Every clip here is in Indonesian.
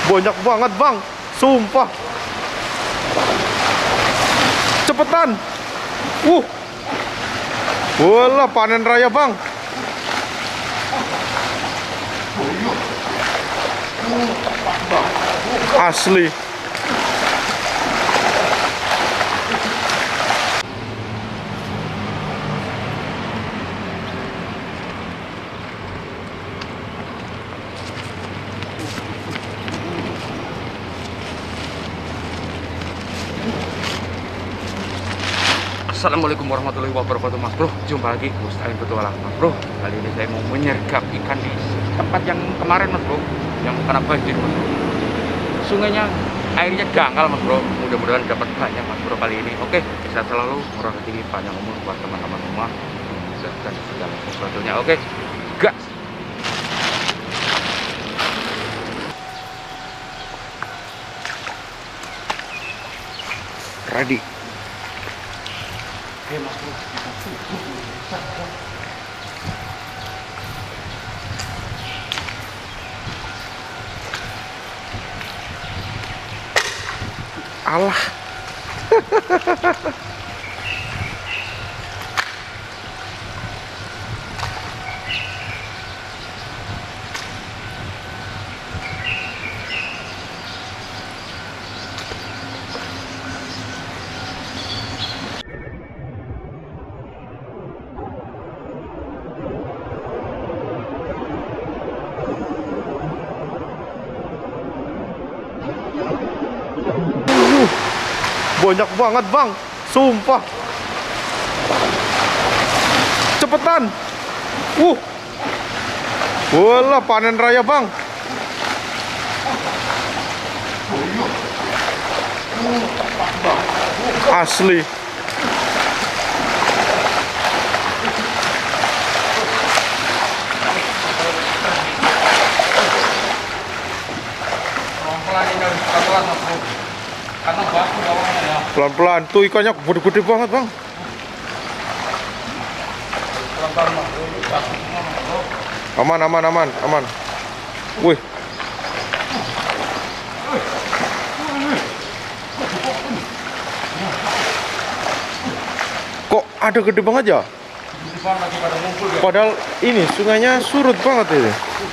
Banyak banget bang, sumpah. Cepetan. Walah, panen raya bang. Asli. Assalamualaikum warahmatullahi wabarakatuh, Mas Bro. Jumpa lagi Mustain Petualang, Mas Bro. Kali ini saya mau menyergap ikan di tempat yang kemarin, Mas Bro, yang kena banjir, Mas Bro. Sungainya airnya dangkal, Mas Bro. Mudah-mudahan dapat banyak, Mas Bro, kali ini. Oke, sehat selalu, murah hati, panjang umur buat teman-teman semua dan segala sesuatunya. Oke, gas. Ready. Oke, Mas Bro, Alah. Banyak banget bang, sumpah. Cepetan. Walah, panen raya bang. Asli. pelan-pelan ini harus pelan-pelan, Mas Bro. Karena batu bawahnya ya. Pelan-pelan, tuh ikannya gede-gede banget bang. Pelan-pelan, Mas Bro. Batu semua, Mas Bro. Aman. Wih. Kok ada gede banget ya? Lagi pada ngumpul ya. Padahal ini sungainya surut banget ini.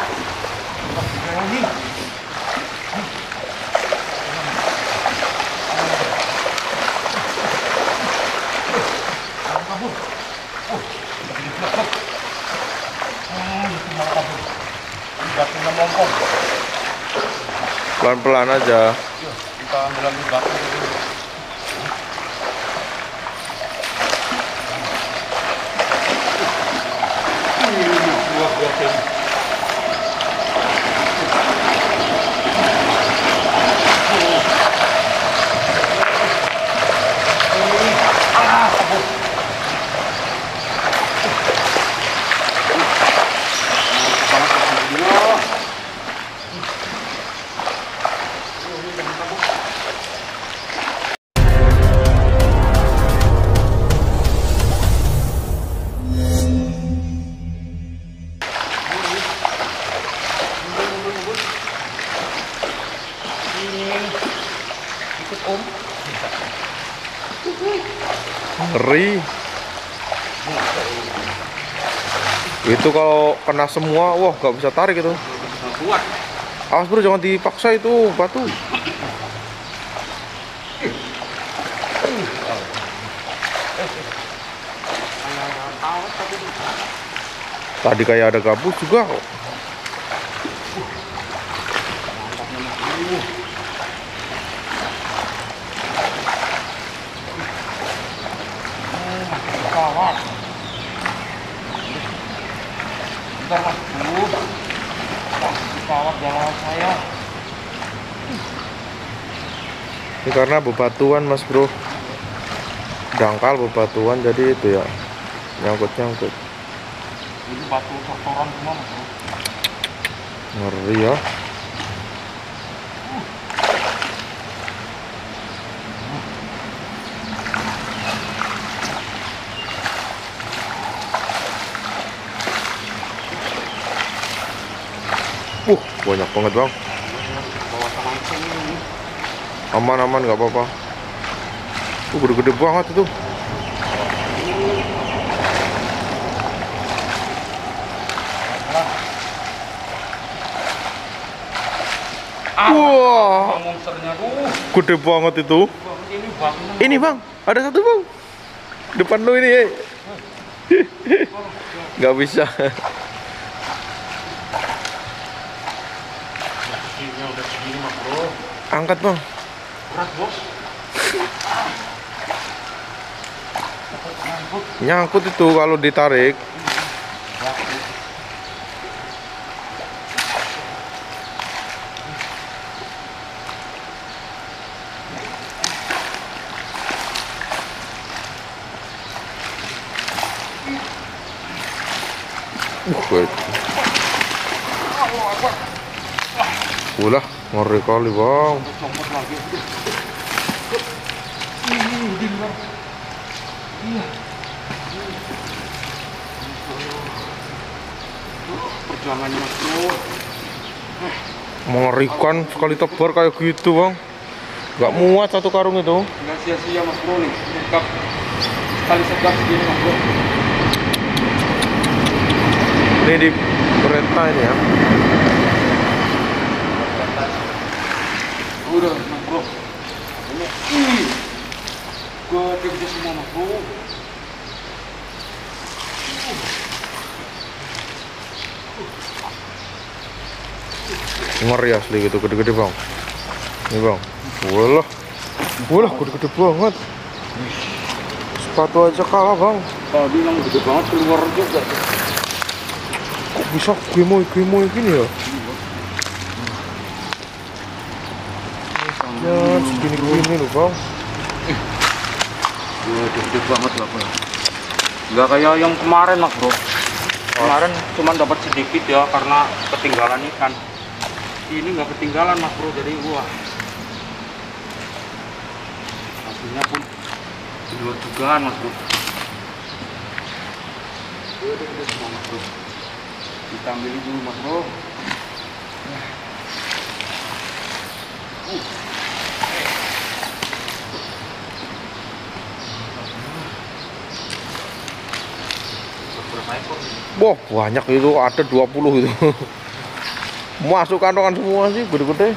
Pelan-pelan aja. Kita ambil batu dulu. Ngeri. Itu kalau kena semua, wah gak bisa tarik itu. Awas bro, jangan dipaksa itu batu. Tadi kayak ada gabus juga kok. Bentar, Mas Bro. Kawat jalan saya. Ini karena bebatuan mas bro, dangkal bebatuan, jadi itu ya nyangkut. Ini batu kotoran semua, Mas Bro. Ngeri ya. Banyak banget bang. Bawah tanah Aman-aman nggak apa-apa. Gede-gede banget itu. Wah, monsternya tuh. gede banget itu. Ini bang, ada satu bang. Depan lu ini. Nggak bisa. Udah segini mah bro. Angkat bang. Berat bos. Nyangkut itu kalau ditarik. Ulah, ngeri kali bang. Copot lagi. Iya. Perjuangannya mas bro. Mengerikan sekali tebar kayak gitu bang. Nggak muat satu karung itu. Nggak sia-sia mas bro nih. Lengkap sekali sebar segini mas bro. Ini di perintah ini ya. Udah mas bro. Ini gede semua mas bro. Ngeri asli gitu, gede-gede bang. Ini bang. Walah. Walah, gede-gede banget. Sepatu aja kalah bang. Tadi yang gede banget keluar juga. Kok bisa gemoy gini ya? Ya, segini-gini loh bang. Gede banget lah bro. Nggak kayak yang kemarin mas bro. Kemarin cuma dapat sedikit ya karena ketinggalan ikan. Ini nggak ketinggalan mas bro, jadi wah hasilnya pun di luar dugaan mas bro. Gede semua mas bro. Kita ambil dulu mas bro. Berapa ekor? Wah, banyak itu, ada 20 itu. Masuk kantongan semua sih, gede-gede.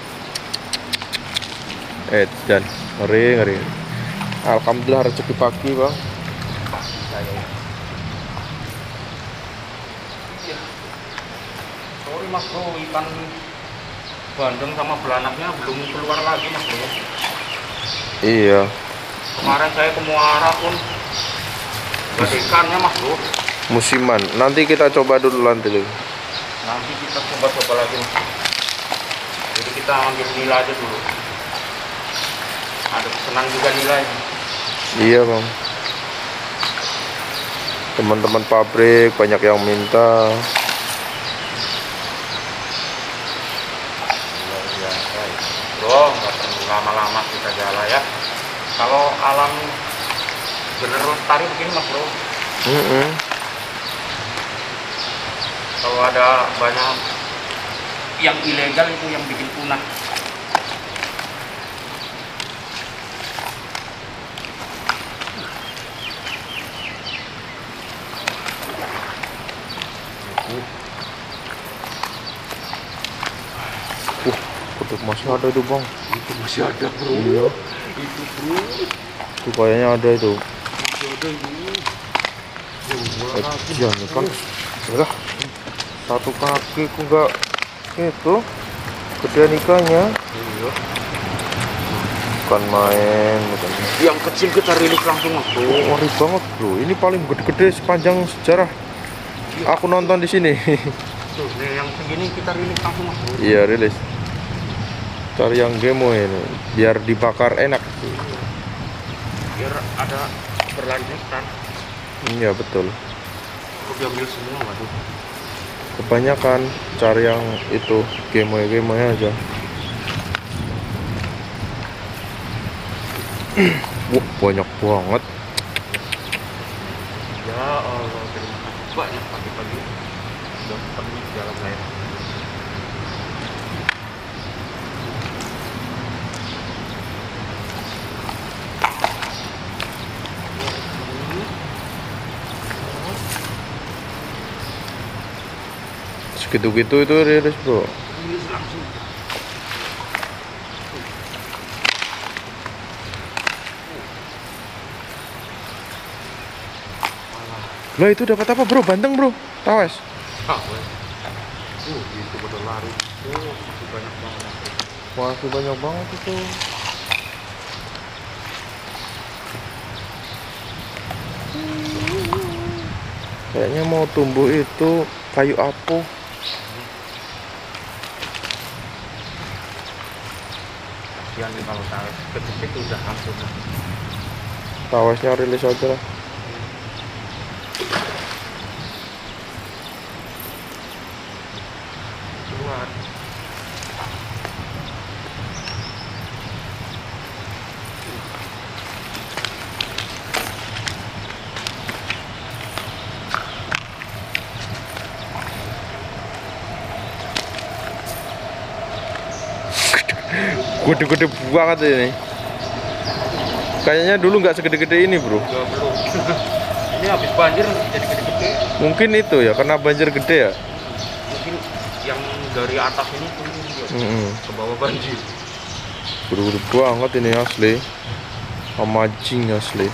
Dan ngeri. Alhamdulillah rezeki pagi bang. Sorry mas bro, ikan bandeng sama belanaknya belum keluar lagi mas bro. Iya. Kemarin saya ke Muara pun gak ada ikannya mas bro. Musiman. Nanti kita coba dulu nanti. Nanti kita coba lagi mas. Jadi kita ambil nilai aja dulu. Ada pesanan juga nilai. Iya bang. Teman-teman pabrik banyak yang minta. Luar biasa ya. Bro, nggak perlu lama-lama kita jalan ya. Kalau alam bener lestari begini mas bro. Kalau ada banyak yang ilegal itu yang bikin punah. Kutub masih ada itu bang. Itu masih ada bro. Iya. Itu bro. Itu kayaknya ada itu. Masih ada ini. Jangan kan. Udah. Satu kaki ku nggak itu. Gedean ikannya. Iya. Bukan main. Yang kecil kita rilis langsung mas bro. Ngeri banget bro. Ini paling gede-gede sepanjang sejarah. Aku nonton di sini. Tuh, nih yang segini kita rilis langsung mas bro. Iya rilis. Cari yang gemo ini, biar dibakar enak. Biar ada berlanjutan. Iya betul. Aku diambil semua waduh. Kebanyakan cari yang itu gemo aja. Wah banyak banget. Ya Allah, terima kasih banyak pagi-pagi sudah penuh dalam air. Segitu-gitu itu rilis bro. Rilis langsung. Lah itu dapat apa bro? Bandeng bro, tawes. Gitu bener lari. Masih banyak banget. Masih banyak banget itu. Kayaknya mau tumbuh itu kayu apu. Kasihan nih kalau tahu ketik udah langsung. Tawesnya rilis aja lah. Keluar. Gede-gede banget ini. Kayaknya dulu nggak segede-gede ini bro. Enggak belum. Ini habis banjir jadi gede-gede. Mungkin itu ya karena banjir gede ya. Mungkin yang dari atas ini turun dia ke bawah banjir. Gede-gede banget ini asli. Amazing asli.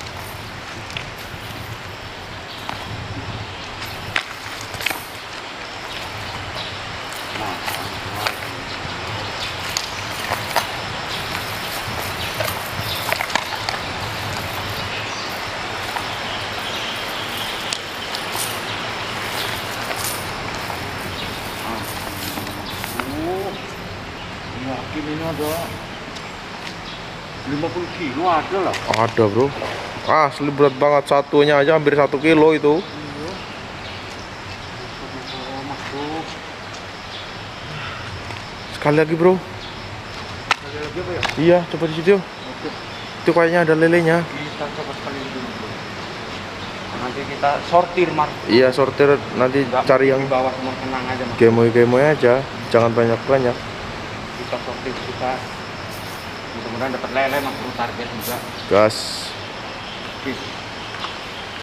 Yakin ini ada 50 kilo ada lah. Ada bro. Asli berat banget, satunya aja hampir 1 kilo itu. Sekali lagi bro. Sekali lagi apa ya? Iya, coba di situ. Oke. Itu kayaknya ada lelenya. Kita coba sekali dulu. Nanti kita sortir Mar. Iya, sortir nanti cari yang di bawah semua, tenang aja Mar. gemoy-gemoy aja. Jangan banyak-banyak. Kita sortir, kita mudah-mudahan dapat lele Mas, target juga. Gas. Oke.